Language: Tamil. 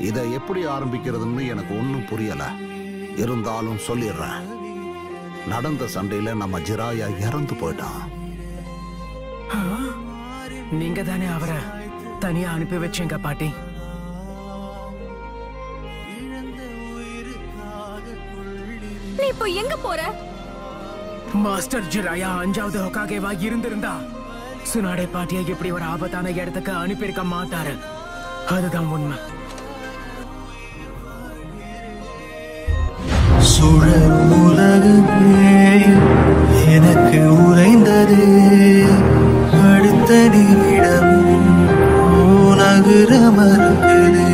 இதை எப்படி ஆரம்பிக்கிறதுன்னு எனக்கு ஒன்றும் புரியல. இருந்தாலும் சொல்லிடுறேன். நடந்த சண்டையில நம்ம ஜிராயா இறந்து போயிட்டான். நீங்க தானே அவரை தனியா அனுப்பி வச்சீங்க பாட்டி. நீ இப்போ எங்க போற? மாஸ்டர் ஜிராயா 5வது ஹொகாகேவா இருந்திருந்தா சுனாடே பாட்டியை இப்படி ஒரு ஆபத்தான இடத்துக்கு அனுப்பியிருக்க மாட்டாரு. அதுதான் உண்மை. சுழல் உலகமே எனக்கு உறைந்தது. அடுத்த நிமிடம் நகர மறுக்குது.